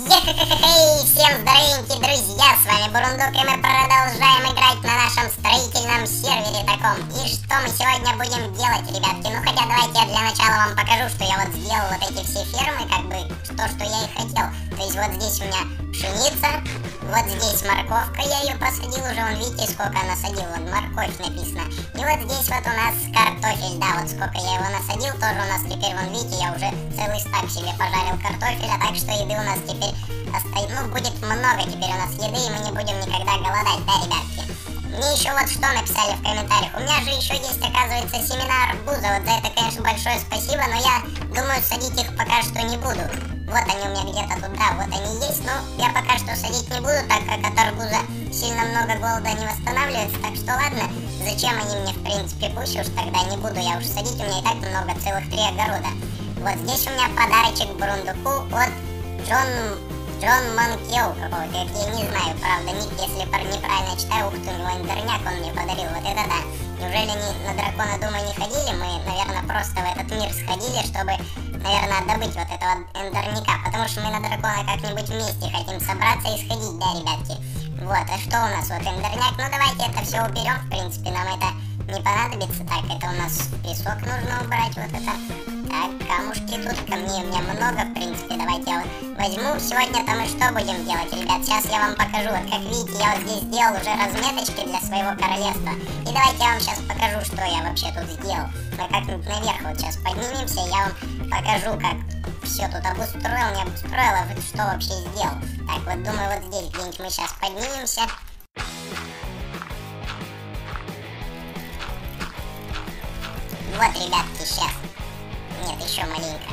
Ей, всем здоровенькие друзья, с вами Бурундук, и мы продолжаем играть на нашем строительном сервере таком. И что мы сегодня будем делать, ребятки? Ну хотя давайте я для начала вам покажу, что я вот сделал вот эти все фермы, как бы то, что я и хотел. То есть вот здесь у меня пшеница, вот здесь морковка, я ее посадил уже, вон видите, сколько я насадил, вот морковь написано. И вот здесь вот у нас картофель, да, вот сколько я его насадил, тоже у нас теперь, вон видите, я уже целый стак себе пожарил картофеля, так что еды у нас теперь остается, ну будет много теперь у нас еды, и мы не будем никогда голодать, да, ребятки? Мне еще вот что написали в комментариях, у меня же еще есть, оказывается, семена арбуза, вот за это, конечно, большое спасибо, но я думаю, садить их пока что не буду. Вот они у меня где-то тут, да, вот они есть, но я пока что садить не буду, так как от арбуза сильно много голода не восстанавливается, так что ладно, зачем они мне, в принципе, пусть уж тогда не буду я уж садить, у меня и так много, целых 3 огорода. Вот здесь у меня подарочек Бурундуку от Джон Манкел какого-то, я не знаю, правда, ник, если неправильно читаю, ух ты, у него эндерняк он мне подарил, вот это да. Неужели они на дракона, думаю, не ходили? Мы, наверное, просто в этот мир сходили, чтобы, наверное, добыть вот этого эндерника, потому что мы на дракона как-нибудь вместе хотим собраться и сходить, да, ребятки? Вот, а что у нас? Вот эндерняк, ну давайте это все уберем, в принципе, нам это не понадобится. Так, это у нас песок нужно убрать, вот это. Так, камушки тут, камней у меня много, в принципе, давайте я вот возьму. Сегодня-то мы что будем делать, ребят? Сейчас я вам покажу, вот как видите, я вот здесь сделал уже разметочки для своего королевства. И давайте я вам сейчас покажу, что я вообще тут сделал. Мы как-нибудь наверх вот сейчас поднимемся, я вам покажу, как все тут обустроил, не обустроил, а вот что вообще сделал. Так, вот думаю, вот здесь где-нибудь мы сейчас поднимемся. Вот, ребятки, сейчас. Нет, еще маленько.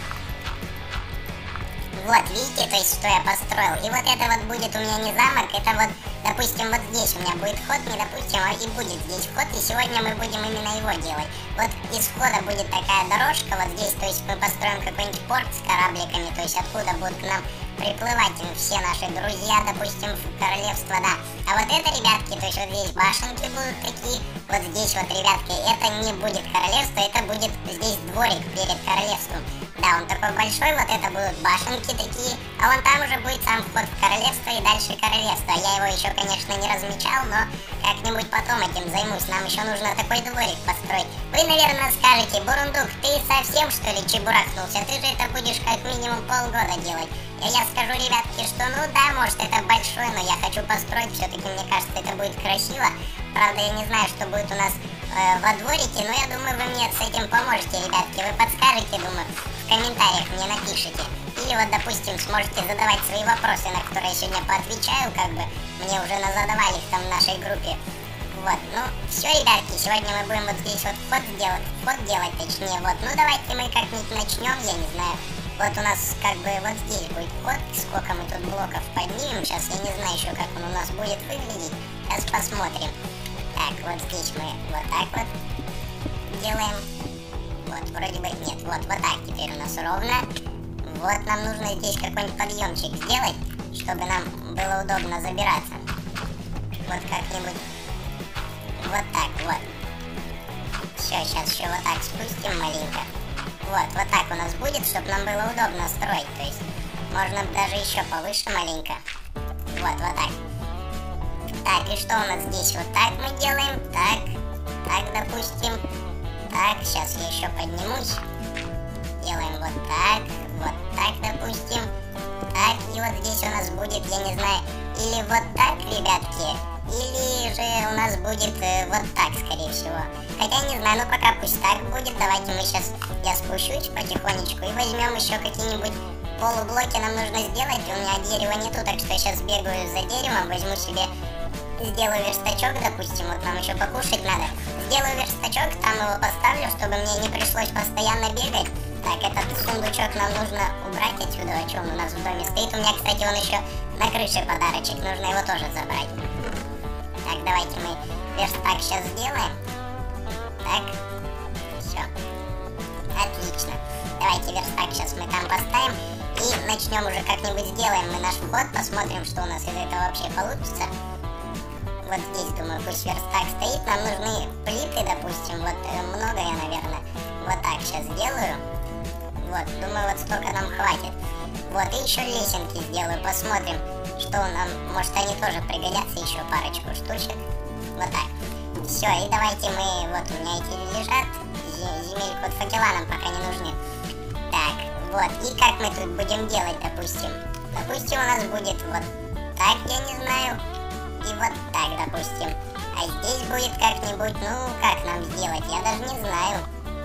Вот, видите, то есть, что я построил. И вот это вот будет у меня не замок, это вот, допустим, вот здесь у меня будет вход, не допустим, а и будет здесь вход, и сегодня мы будем именно его делать. Вот из входа будет такая дорожка, вот здесь, то есть, мы построим какой-нибудь порт с корабликами, то есть, откуда будут к нам приплывать все наши друзья, допустим, в королевство, да. А вот это, ребятки, то есть, вот здесь башенки будут такие, вот здесь вот, ребятки, это не будет королевство, это будет здесь дворик перед королевством. Да, он такой большой, вот это будут башенки такие, а вон там уже будет сам вход в королевство и дальше королевство. Я его еще, конечно, не размечал, но как-нибудь потом этим займусь. Нам еще нужно такой дворик построить. Вы, наверное, скажете: Бурундук, ты совсем, что ли, чебурахнулся? Ты же это будешь как минимум полгода делать. И я скажу, ребятки, что ну да, может это большой, но я хочу построить, все-таки мне кажется, это будет красиво. Правда, я не знаю, что будет у нас во дворике, но я думаю, вы мне с этим поможете, ребятки. Вы подскажете, думаю, в комментариях мне напишите. Или вот, допустим, сможете задавать свои вопросы, на которые я сегодня поотвечаю, как бы мне уже назадавали их там в нашей группе. Вот, ну все, ребятки, сегодня мы будем вот здесь вот вход делать, точнее, вот. Ну давайте мы как-нибудь начнем, я не знаю. Вот у нас как бы вот здесь будет вход, сколько мы тут блоков поднимем. Сейчас я не знаю еще, как он у нас будет выглядеть. Сейчас посмотрим. Так, вот здесь мы вот так вот делаем. Вот, вроде бы нет, вот так теперь у нас ровно. Вот нам нужно здесь какой-нибудь подъемчик сделать, чтобы нам было удобно забираться. Вот как-нибудь вот так вот. Все, сейчас еще вот так спустим маленько. Вот так у нас будет, чтобы нам было удобно строить. То есть можно даже еще повыше маленько. Вот так. Так, и что у нас здесь? Вот так мы делаем. Так, допустим. Так, сейчас я еще поднимусь. Делаем вот так, допустим. Так, и вот здесь у нас будет, я не знаю, или вот так, ребятки, или же у нас будет вот так, скорее всего. Хотя не знаю, но пока пусть так будет. Давайте мы сейчас, я спущусь потихонечку и возьмем еще какие-нибудь полублоки нам нужно сделать. У меня дерева нету, так что я сейчас бегаю за деревом, возьму себе, сделаю верстачок, допустим, вот нам еще покушать надо. Сделаю верстачок, там его поставлю, чтобы мне не пришлось постоянно бегать. Так, этот сундучок нам нужно убрать отсюда, о чем у нас в доме стоит. У меня, кстати, он еще на крыше подарочек, нужно его тоже забрать. Так, давайте мы верстак сейчас сделаем. Так, все. Отлично. Давайте верстак сейчас мы там поставим. И начнем уже как-нибудь сделаем мы наш вход. Посмотрим, что у нас из этого вообще получится. Вот здесь, думаю, пусть верстак стоит. Нам нужны плиты, допустим. Вот много я, наверное, вот так сейчас сделаю. Вот, думаю, вот столько нам хватит. Вот, и еще лесенки сделаю, посмотрим, что нам, может они тоже пригодятся, еще парочку штучек. Вот так. Все, и давайте мы, вот у меня эти лежат, земельку от факела нам пока не нужны. Так, вот, и как мы тут будем делать, допустим? Допустим, у нас будет вот так, я не знаю, и вот так, допустим. А здесь будет как-нибудь, ну, как нам сделать, я даже не знаю.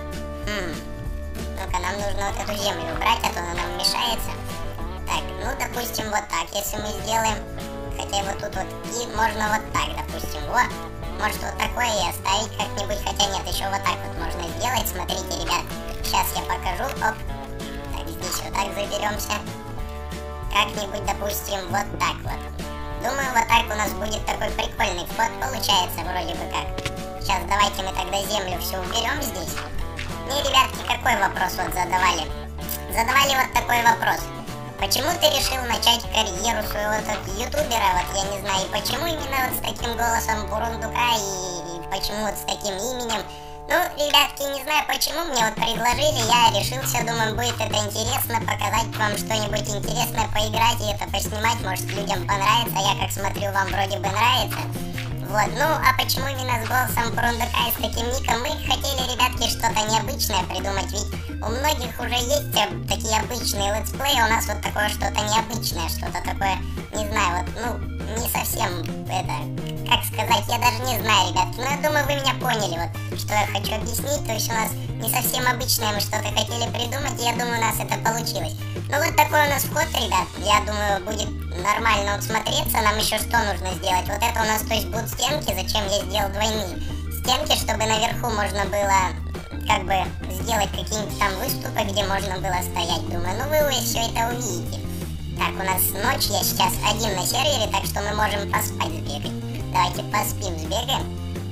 Ну-ка, нам нужно вот эту землю убрать, а то она нам мешается. Так, ну, допустим, вот так, если мы сделаем. Хотя вот тут вот, и можно вот так, допустим. Во, может вот такое и оставить как-нибудь, хотя нет, еще вот так вот можно сделать. Смотрите, ребят, сейчас я покажу. Оп, так, здесь вот так заберемся. Как-нибудь, допустим, вот так вот. Думаю, вот так у нас будет такой прикольный вход получается, вроде бы как. Сейчас давайте мы тогда землю все уберем здесь. Мне, ребятки, какой вопрос вот задавали? Задавали вот такой вопрос. Почему ты решил начать карьеру своего ютубера, вот я не знаю, и почему именно вот с таким голосом Бурундука и почему вот с таким именем? Ну, ребятки, не знаю почему, мне вот предложили, я решился, думаю, будет это интересно, показать вам что-нибудь интересное, поиграть и это поснимать, может людям понравится, я как смотрю, вам вроде бы нравится. Вот, ну, а почему именно с голосом Бурундука и с таким ником? Мы хотели, ребятки, что-то необычное придумать, ведь у многих уже есть такие обычные летсплеи, у нас вот такое что-то необычное, что-то такое, не знаю, вот, ну, не совсем, это, как сказать, я даже не знаю, ребятки, но я думаю, вы меня поняли, вот, что я хочу объяснить, то есть у нас не совсем обычное, мы что-то хотели придумать, и я думаю, у нас это получилось. Ну, вот такой у нас вход, ребят, я думаю, будет нормально вот смотреться, нам еще что нужно сделать, вот это у нас, то есть, будут стенки, зачем я сделал двойные стенки, чтобы наверху можно было, как бы, сделать какие-нибудь там выступы, где можно было стоять, думаю, ну, вы все это увидите. Так, у нас ночь, я сейчас один на сервере, так что мы можем поспать сбегать. Давайте поспим, сбегаем.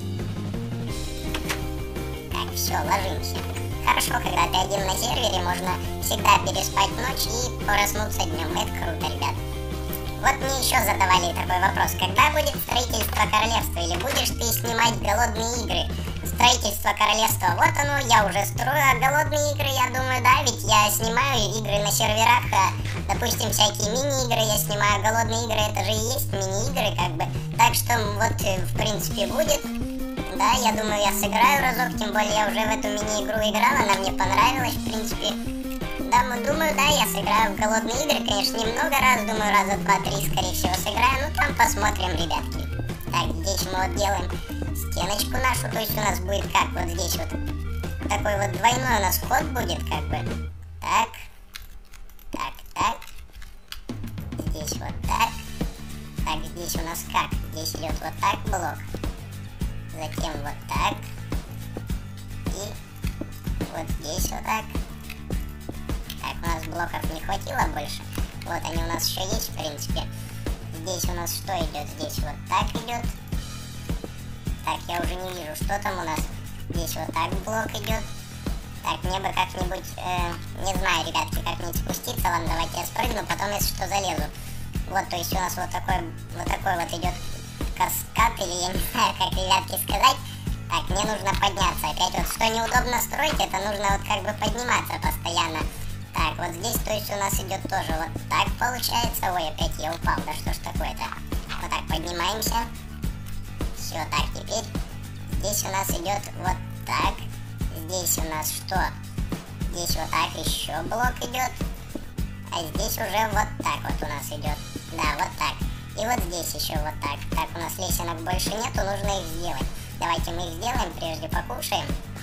Так, все, ложимся. Хорошо, когда ты один на сервере, можно всегда переспать ночь и проснуться днем. Это круто, ребят. Вот мне еще задавали такой вопрос. Когда будет строительство королевства? Или будешь ты снимать голодные игры? Строительство королевства, вот оно, я уже строю, а голодные игры, я думаю, да, ведь я снимаю игры на серверах, допустим, всякие мини-игры я снимаю, голодные игры, это же и есть мини-игры, как бы, так что вот, в принципе, будет, да, я думаю, я сыграю разок, тем более я уже в эту мини-игру играл, она мне понравилась, в принципе, да, думаю, да, я сыграю в голодные игры, конечно, немного раз, думаю, раза 2-3, скорее всего, сыграю, ну, там посмотрим, ребятки. Так, здесь мы вот делаем стеночку нашу, то есть у нас будет как вот здесь вот такой вот двойной у нас вход будет, как бы. Так, так, так. Здесь вот так. Так, здесь у нас как? Здесь идет вот так блок. Затем вот так. И вот здесь вот так. Так, у нас блоков не хватило больше. Вот они у нас еще есть, в принципе. Здесь у нас что идет? Здесь вот так идет. Так, я уже не вижу, что там у нас. Здесь вот так блок идет. Так, мне бы как-нибудь, не знаю, ребятки, как-нибудь спуститься. Ладно, давайте я спрыгну, потом, если что, залезу. Вот, то есть у нас вот такой вот идет каскад, или я не знаю, как, ребятки, сказать. Так, мне нужно подняться. Опять вот, что неудобно строить, это нужно вот как бы подниматься постоянно. Так, вот здесь, то есть у нас идет тоже вот так получается. Ой, опять я упал, да что ж такое-то. Вот так поднимаемся. Все, так, теперь здесь у нас идет вот так. Здесь у нас что? Здесь вот так еще блок идет. А здесь уже вот так вот у нас идет. Да, вот так. И вот здесь еще вот так. Так, у нас лесенок больше нету, нужно их сделать. Давайте мы их сделаем, прежде покушаем.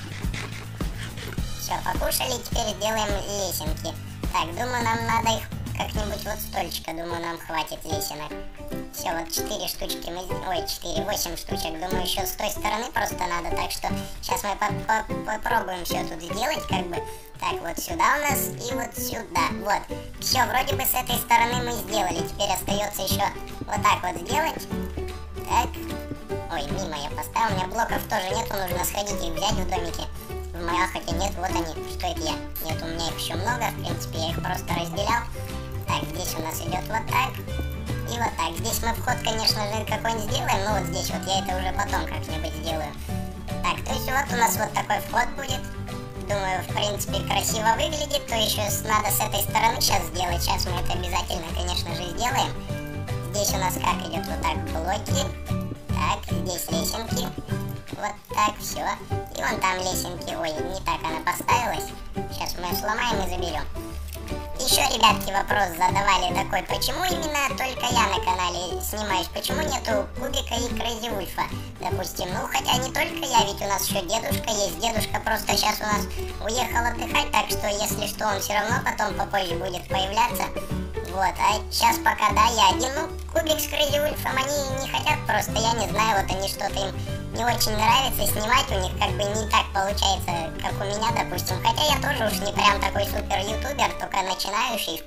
Все, покушали, теперь сделаем лесенки. Так, думаю, нам надо их как-нибудь вот столько, думаю, нам хватит лесенок. Все, вот 4 штучки мы... Ой, 8 штучек, думаю, еще с той стороны просто надо. Так что сейчас мы попробуем все тут сделать, как бы. Так, вот сюда у нас и вот сюда. Вот. Все, вроде бы с этой стороны мы сделали. Теперь остается еще вот так вот сделать. Так. Ой, мимо я поставил. У меня блоков тоже нету, нужно сходить их взять в домике. В моих, хотя нет, вот они. Что это я? Нет, у меня их еще много, в принципе, я их просто разделял. Так, здесь у нас идет вот так. И вот так. Здесь мы вход, конечно же, какой-нибудь сделаем, но вот здесь вот я это уже потом как-нибудь сделаю. Так, то есть вот у нас вот такой вход будет. думаю, в принципе, красиво выглядит, то еще надо с этой стороны сейчас сделать. Сейчас мы это обязательно, конечно же, сделаем. Здесь у нас как идет? Вот так блоки. Так, здесь лесенки. Вот так, все. И вон там лесенки. Ой, не так она поставилась. Сейчас мы ее сломаем и заберем. Еще, ребятки, вопрос задавали такой: почему именно только я на канале снимаюсь? Почему нету Кубика и Крейзи Вульфа? Допустим, ну хотя не только я, ведь у нас еще дедушка есть. Дедушка просто сейчас у нас уехал отдыхать, так что если что, он все равно потом попозже будет появляться. Вот, а сейчас пока, да, я один. Ну, Кубик с Крейзи Вульфом они не хотят просто, я не знаю, вот они что-то им не очень нравится снимать, у них как бы не так получается, как у меня, допустим. Хотя я тоже уж не прям такой супер ютубер, только начинающий,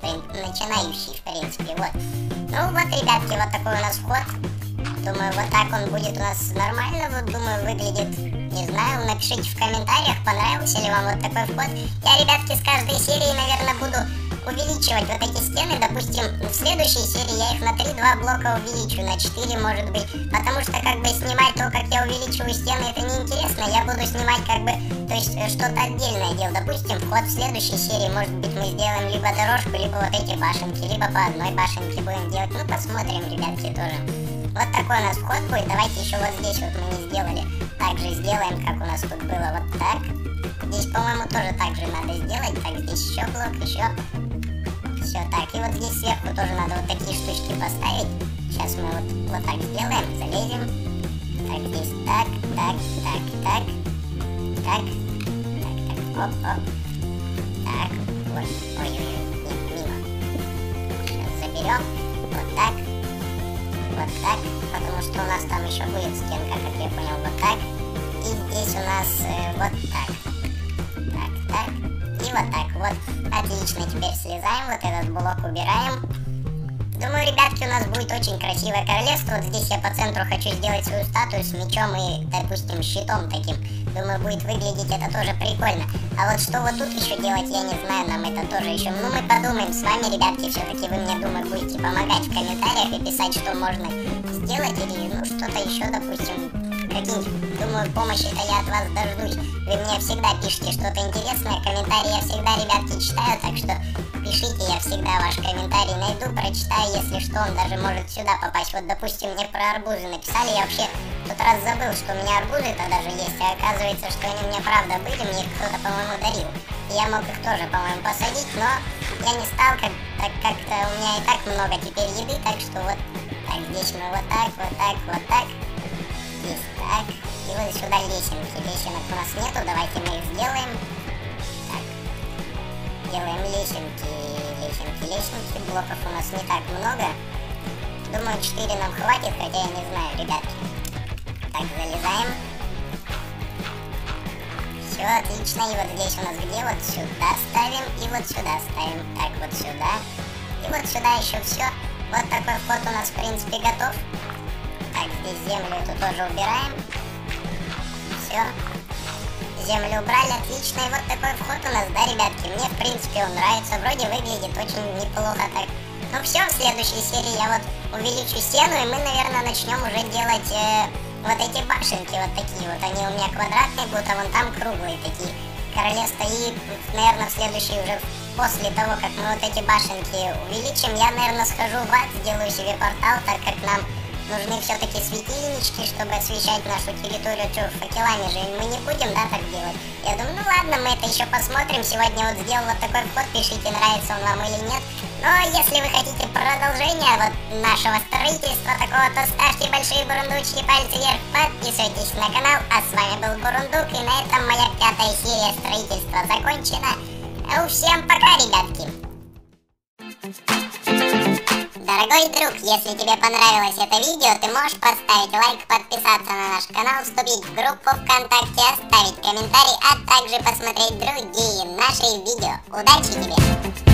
в принципе, вот. Ну вот, ребятки, вот такой у нас вход. Думаю, вот так он будет у нас нормально, вот, думаю, выглядит. Не знаю, напишите в комментариях, понравился ли вам вот такой вход. Я, ребятки, с каждой серии, наверное, буду увеличивать вот эти стены. Допустим, в следующей серии я их на 3-2 блока увеличу, на 4, может быть. Потому что, как бы, снимать то, как я увеличиваю стены, это неинтересно. Я буду снимать, как бы, то есть, что-то отдельное делать. Допустим, вход в следующей серии, может быть, мы сделаем либо дорожку, либо вот эти башенки, либо по одной башенке будем делать. Ну, посмотрим, ребятки, тоже. Вот такой у нас вход будет. Давайте еще вот здесь вот мы не сделали. Также сделаем, как у нас тут было, вот так. Здесь, по-моему, тоже так же надо сделать. Так, здесь еще блок, еще. Все, так, и вот здесь сверху тоже надо вот такие штучки поставить. Сейчас мы вот так сделаем, залезем. Так, здесь так, так, так, так. Так, так, так, оп, оп. Так, вот, ой-ой-ой, нет, мимо. Сейчас заберем, вот так. Вот так, потому что у нас там еще будет стенка, как я понял, вот так. И здесь у нас вот так. Так, так. И вот так вот. Отлично, теперь слезаем, вот этот блок убираем. Думаю, ребятки, у нас будет очень красивое королевство. Вот здесь я по центру хочу сделать свою статую с мечом и, допустим, щитом таким. Думаю, будет выглядеть это тоже прикольно. А вот что вот тут еще делать, я не знаю, нам это тоже еще. Ну, мы подумаем с вами, ребятки, все-таки вы мне, думаю, будете помогать в комментариях и писать, что можно сделать или, ну, что-то еще, допустим, какие-нибудь, думаю, помощи-то я от вас дождусь. Вы мне всегда пишите что-то интересное, комментарии я всегда, ребятки, читаю, так что пишите, я всегда ваш комментарий найду, прочитаю, если что, он даже может сюда попасть. Вот, допустим, мне про арбузы написали, я вообще в тот раз забыл, что у меня арбузы-то даже есть, а оказывается, что они у меня правда были, мне их кто-то, по-моему, дарил. И я мог их тоже, по-моему, посадить, но я не стал, так как-то у меня и так много теперь еды, так что вот, так, здесь мы вот так, вот так, вот так. Здесь так. И вот сюда лесенки. Лесенок у нас нету. Давайте мы их сделаем. Так. Делаем лесенки. Лесенки, лесенки. Блоков у нас не так много. Думаю, 4 нам хватит, хотя я не знаю, ребятки. Так, залезаем. Все, отлично. И вот здесь у нас где? Вот сюда ставим. И вот сюда ставим. Так, вот сюда. И вот сюда еще все. Вот такой вход у нас, в принципе, готов. Так, здесь землю эту тоже убираем. Все. Землю убрали, отлично. И вот такой вход у нас, да, ребятки? Мне, в принципе, он нравится. Вроде выглядит очень неплохо так. Ну все, в следующей серии я вот увеличу стену, и мы, наверное, начнем уже делать вот эти башенки вот такие вот. Они у меня квадратные будут, а вон там круглые такие. Королевство. И, наверное, в следующей уже после того, как мы вот эти башенки увеличим, я, наверное, схожу в ад, сделаю себе портал, так как нам нужны все-таки светильнички, чтобы освещать нашу территорию. Что, факелами же мы не будем, да, так делать? Я думаю, ну ладно, мы это еще посмотрим. Сегодня вот сделал вот такой вход, пишите, нравится он вам или нет. Но если вы хотите продолжение вот нашего строительства такого, то ставьте большие бурундучки, пальцы вверх, подписывайтесь на канал. А с вами был Бурундук, и на этом моя 5-я серия строительства закончена. Всем пока, ребятки! Дорогой друг, если тебе понравилось это видео, ты можешь поставить лайк, подписаться на наш канал, вступить в группу ВКонтакте, оставить комментарий, а также посмотреть другие наши видео. Удачи тебе!